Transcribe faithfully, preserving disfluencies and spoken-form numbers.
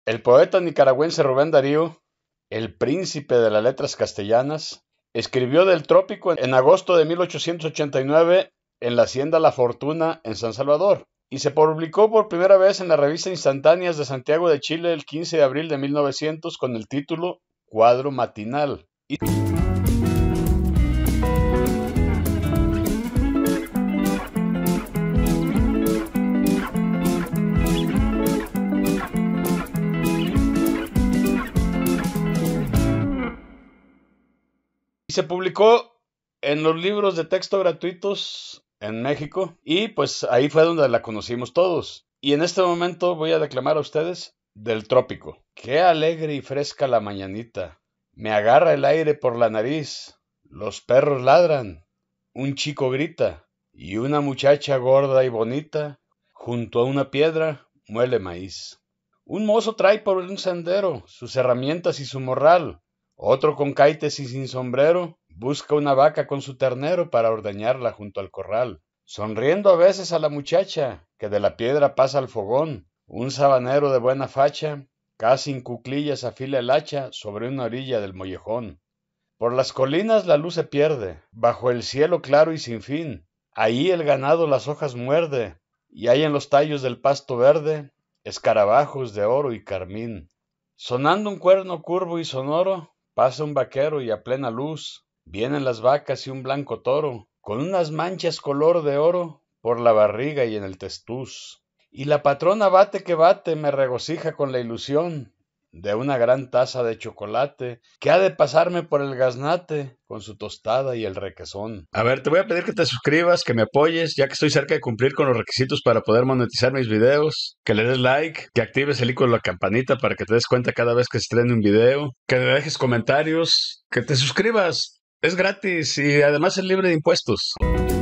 El poeta nicaragüense Rubén Darío, el príncipe de las letras castellanas, escribió del trópico en agosto de mil ochocientos ochenta y nueve en la hacienda La Fortuna en San Salvador, y se publicó por primera vez en la revista Instantáneas de Santiago de Chile el quince de abril de mil novecientos con el título Cuadro Matinal. Y Y se publicó en los libros de texto gratuitos en México y pues ahí fue donde la conocimos todos. Y en este momento voy a declamar a ustedes del trópico. Qué alegre y fresca la mañanita. Me agarra el aire por la nariz. Los perros ladran. Un chico grita. Y una muchacha gorda y bonita, junto a una piedra, muele maíz. Un mozo trae por un sendero sus herramientas y su morral. Otro con caites y sin sombrero busca una vaca con su ternero para ordeñarla junto al corral. Sonriendo a veces a la muchacha que de la piedra pasa al fogón. Un sabanero de buena facha, casi en cuclillas afila el hacha sobre una orilla del mollejón. Por las colinas la luz se pierde, bajo el cielo claro y sin fin. Ahí el ganado las hojas muerde, y hay en los tallos del pasto verde escarabajos de oro y carmín. Sonando un cuerno curvo y sonoro, pasa un vaquero y a plena luz vienen las vacas y un blanco toro, con unas manchas color de oro por la barriga y en el testuz. Y la patrona bate que bate me regocija con la ilusión de una gran taza de chocolate que ha de pasarme por el gaznate con su tostada y el requesón. A ver, te voy a pedir que te suscribas, que me apoyes, ya que estoy cerca de cumplir con los requisitos para poder monetizar mis videos, que le des like, que actives el icono de la campanita para que te des cuenta cada vez que se estrene un video, que me dejes comentarios, que te suscribas. Es gratis y además es libre de impuestos.